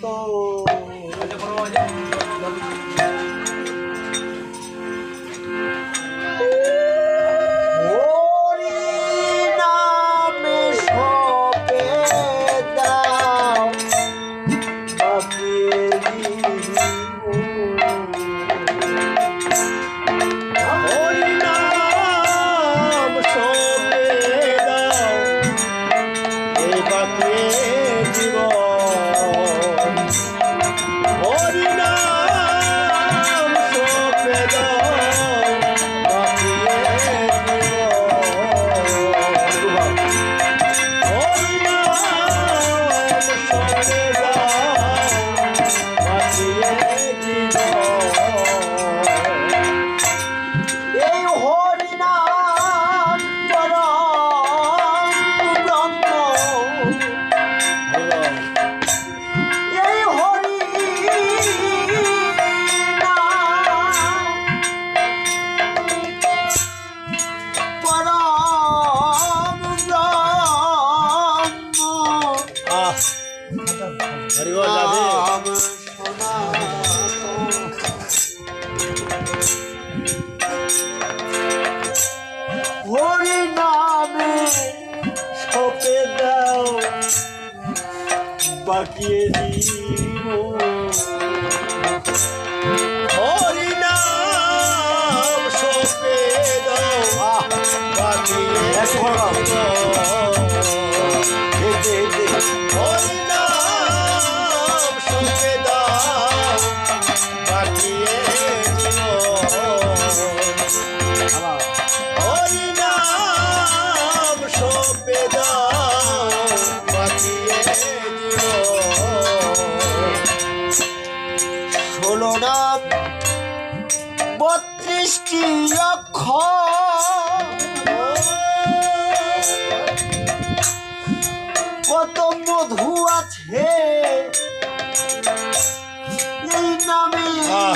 হরি নামে সপে দাও বাকিয়ে জীবন হরি নাম সপে দাও বাকিয়ে হরি নাম সপে দাও বাকিয়ে হরি নাম সপে দাও বাকিয়ে ষোলো নাম 32টি অক্ষর কত মধু আছে এই নামে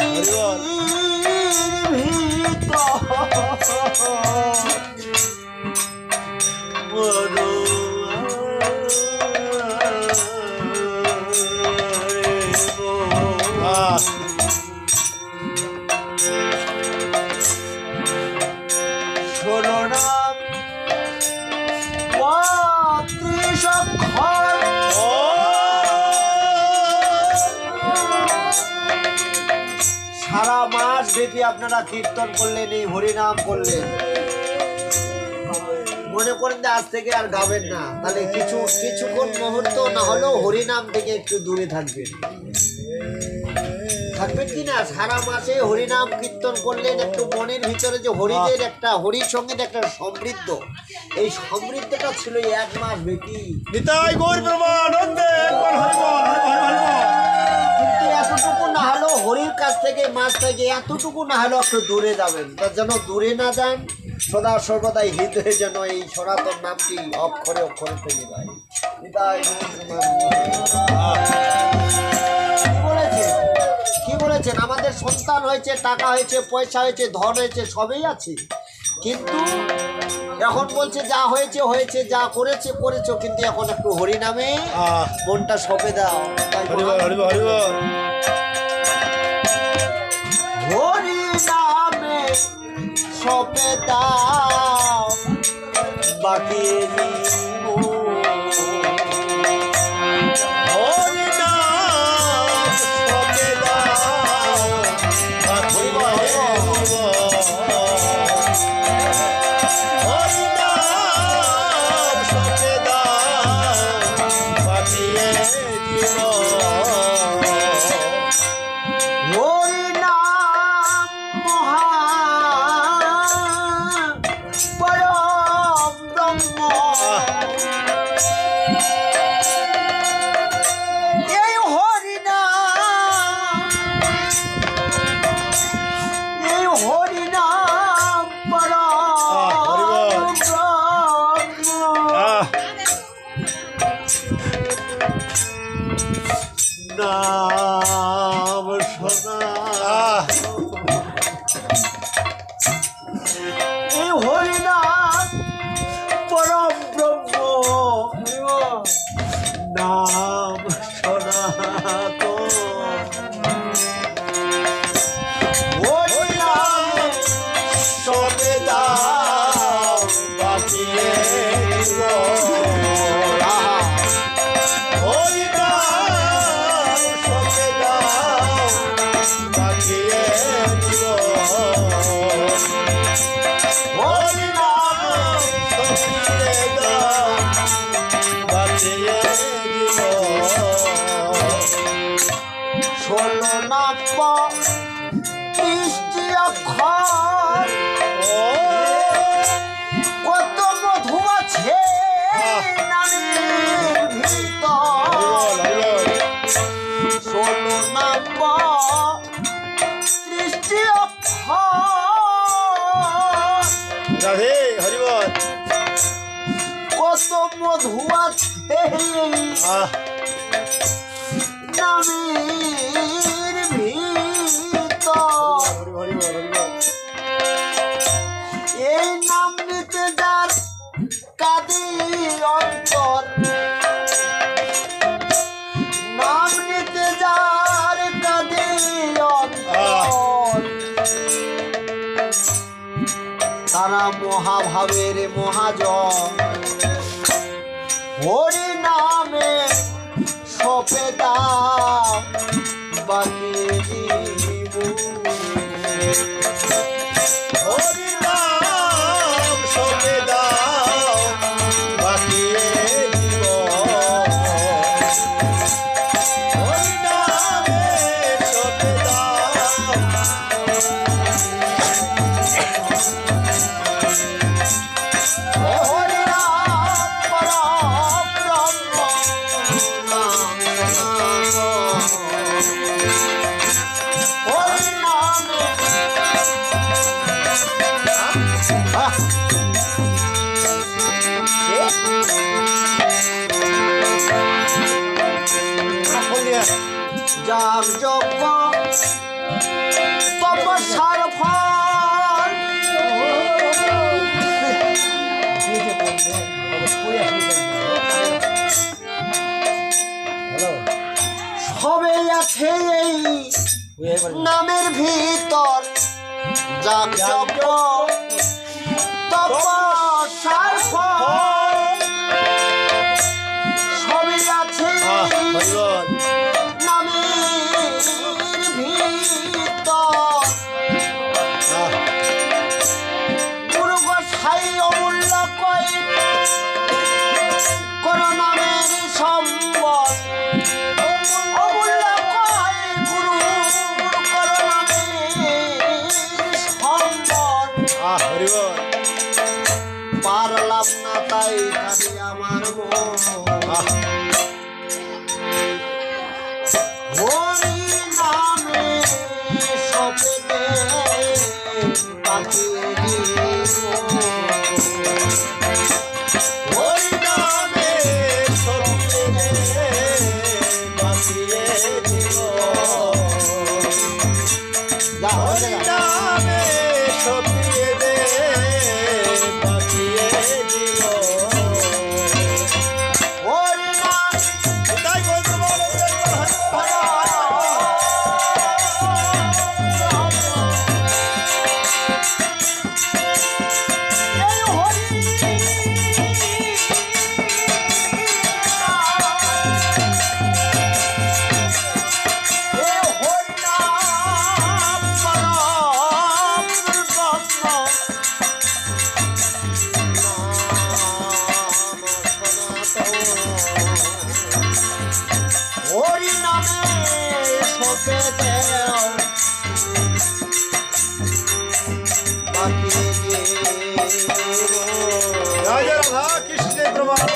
ষোলো নাম 32 অক্ষর সারা মাস ব্যাপী আপনারা কীর্তন করলেন, এই হরিনাম করলেন। মনে করেন যে আজ থেকে আর গাবেন না, তাহলে কিছুক্ষণ মুহূর্ত না হলেও হরিনাম থেকে একটু দূরে থাকবেন কি না? সারা মাসে হরিনাম কীর্তন করলেন, একটু মনের ভিতরে যে হরিদের একটা হরির সঙ্গে একটা সমৃদ্ধ, এই সমৃদ্ধটা ছিল 1 মাস ব্যাপী। কিন্তু এতটুকু না হলেও হরির কাছ থেকে মাস থেকে এতটুকু না হলেও একটু দূরে যাবেন, তার যেন দূরে না যান, সদা সর্বদাই হৃদয়ে যেন এই সনাতন নামটি অক্ষরে অক্ষরে থেকে যায়। কি বলেছেন? আমাদের সন্তান হয়েছে, টাকা হয়েছে, পয়সা হয়েছে, ধন হয়েছে, সবই আছে, কিন্তু এখন বলছে যা হয়েছে হয়েছে, যা করেছে করেছো, কিন্তু এখন একটু হরি নামে মনটা সঁপে দাও। হরি নামে সঁপে দাও বাকি নাম শোনা এই হরিনাম পরম ব্রহ্ম নাম শোনা। হরি নামে সবে দাও বাঁচিয়ে জীবন। হরি নাম সবে দাও বাঁচিয়ে জীবন। হরি নাম সবে দাও বাঁচিয়ে ষোলো নাম্বা কৃষ্টি অক্ষর কত মধু আছে নামের ভিতর। ষোলো নাম্বা কৃষ্টি অক্ষর রাধে হরিবল কত মধু আছে নামের ভিতর। এই নাম নিতে যার কাঁদে অন্তর, নাম নিতে যার কাঁদে অন্তর, তারা মহাভাবের মহাজন। হরি নামে সপে দাও বাঁচিয়ে জীবন। হরি নাম সবে দাও বাঁচিয়ে জীবন। হরি নামে সবে দাও হরি নাম পরব্রহ্ম নাম হরি নামে যার যজ্ঞ তপস্যার ফল সবে আছে এই নামের ভিতর। যার যজ্ঞ তপস্যার ফল সবে আছে হরিবল নামের ভিতর। গুরু গোসাই অমূল্য কয় কোন নামের সম্বল। অমূল্য কয় গুরু কোন নামের সম্বল। হরিবল পারলাম না তাই কাঁদে আমার মন। হরি নামে সপে দে বাঁচিয়ে জীবন। হরি নামে সবে বাঁচিয়ে জীবন। যা হয়ে হরি গেল। নামে সবে দে বাঁচিয়ে জীবন। হরি নাম তাই বলতে বলো এই হরি হরি নামে সপে দেও বাঁচিয়ে জীবন। রাজা রাধা কৃষ্ণের প্রমাণ